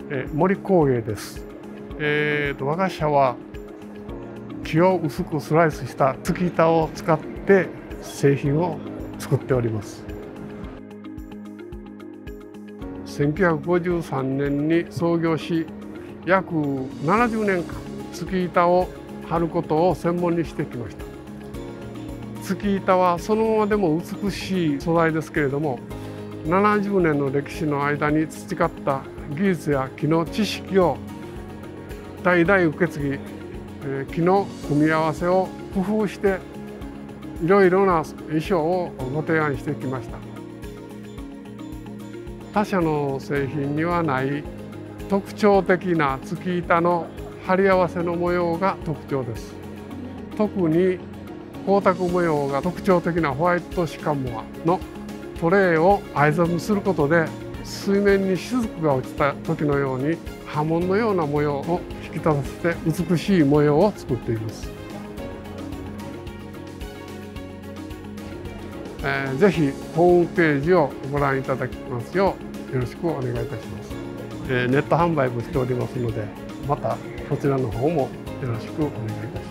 森工芸です。我が社は木を薄くスライスした月板を使って製品を作っております。1953年に創業し、約70年間月板を貼ることを専門にしてきました。月板はそのままでも美しい素材ですけれども、70年の歴史の間に培った技術や木の知識を代々受け継ぎ、木の組み合わせを工夫していろいろな衣装をご提案してきました。他社の製品にはない特徴的な月板の貼り合わせの模様が特徴です。特に光沢模様が特徴的なホワイトシカモアのトレイを藍染めすることで、水面に雫が落ちた時のように波紋のような模様を引き立たせて美しい模様を作っています。ぜひホームページをご覧いただきますようよろしくお願いいたします。ネット販売もしておりますので、またこちらの方もよろしくお願いいたします。